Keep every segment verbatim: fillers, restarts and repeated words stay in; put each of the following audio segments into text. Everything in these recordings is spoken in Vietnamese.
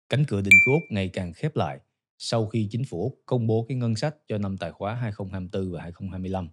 Cánh cửa định cư Úc ngày càng khép lại sau khi chính phủ Úc công bố cái ngân sách cho năm tài khóa hai không hai tư và hai không hai lăm.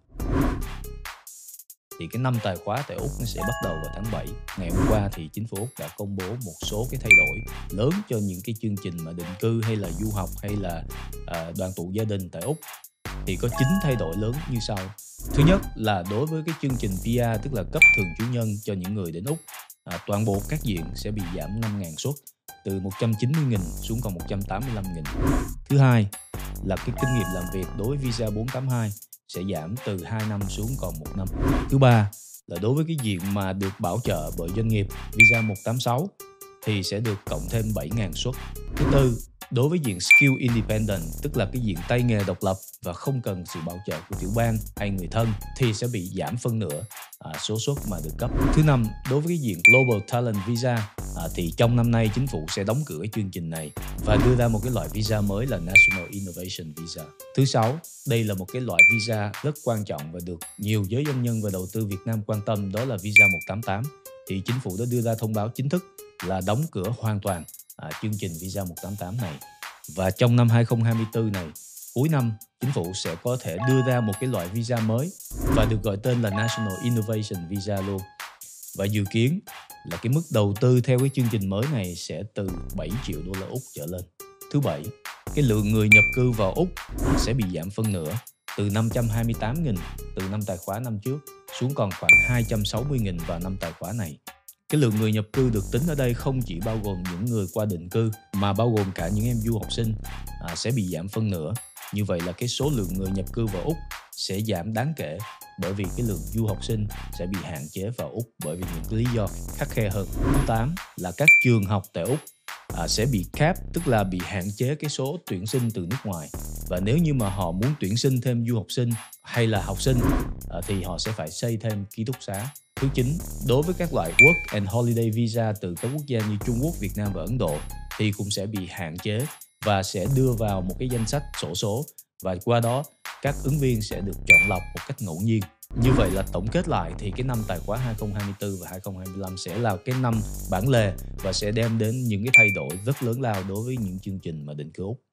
Thì cái năm tài khóa tại Úc nó sẽ bắt đầu vào tháng bảy. Ngày hôm qua thì chính phủ Úc đã công bố một số cái thay đổi lớn cho những cái chương trình mà định cư hay là du học hay là à, đoàn tụ gia đình tại Úc. Thì có chín thay đổi lớn như sau. Thứ nhất là đối với cái chương trình pê e rờ, tức là cấp thường trú nhân cho những người đến Úc, à, toàn bộ các diện sẽ bị giảm năm nghìn suất, từ một trăm chín mươi nghìn xuống còn một trăm tám mươi lăm nghìn. Thứ hai là cái kinh nghiệm làm việc đối với visa bốn tám hai sẽ giảm từ hai năm xuống còn một năm. Thứ ba là đối với cái diện mà được bảo trợ bởi doanh nghiệp visa một tám sáu thì sẽ được cộng thêm bảy nghìn suất. Thứ tư, đối với diện Skill Independent, tức là cái diện tay nghề độc lập và không cần sự bảo trợ của tiểu bang hay người thân thì sẽ bị giảm phân nửa à, số suất mà được cấp. Thứ năm, đối với cái diện Global Talent Visa à, thì trong năm nay chính phủ sẽ đóng cửa cái chương trình này và đưa ra một cái loại visa mới là National Innovation Visa. Thứ sáu, đây là một cái loại visa rất quan trọng và được nhiều giới doanh nhân và đầu tư Việt Nam quan tâm, đó là visa một tám tám. Thì chính phủ đã đưa ra thông báo chính thức là đóng cửa hoàn toàn à, chương trình visa một tám tám này. Và trong năm hai không hai tư này, cuối năm, chính phủ sẽ có thể đưa ra một cái loại visa mới và được gọi tên là National Innovation Visa luôn. Và dự kiến là cái mức đầu tư theo cái chương trình mới này sẽ từ bảy triệu đô la Úc trở lên. Thứ bảy, cái lượng người nhập cư vào Úc sẽ bị giảm phân nửa, từ năm trăm hai mươi tám nghìn từ năm tài khóa năm trước xuống còn khoảng hai trăm sáu mươi nghìn vào năm tài khóa này. Cái lượng người nhập cư được tính ở đây không chỉ bao gồm những người qua định cư mà bao gồm cả những em du học sinh à, sẽ bị giảm phân nửa. Như vậy là cái số lượng người nhập cư vào Úc sẽ giảm đáng kể bởi vì cái lượng du học sinh sẽ bị hạn chế vào Úc bởi vì những cái lý do khắt khe hơn. Thứ tám là các trường học tại Úc à, sẽ bị cap, tức là bị hạn chế cái số tuyển sinh từ nước ngoài. Và nếu như mà họ muốn tuyển sinh thêm du học sinh hay là học sinh à, thì họ sẽ phải xây thêm ký túc xá. Thứ chín, đối với các loại Work and Holiday Visa từ các quốc gia như Trung Quốc, Việt Nam và Ấn Độ thì cũng sẽ bị hạn chế và sẽ đưa vào một cái danh sách xổ số và qua đó các ứng viên sẽ được chọn lọc một cách ngẫu nhiên. Như vậy là tổng kết lại thì cái năm tài khóa hai không hai tư và hai không hai lăm sẽ là cái năm bản lề và sẽ đem đến những cái thay đổi rất lớn lao đối với những chương trình mà định cư Úc.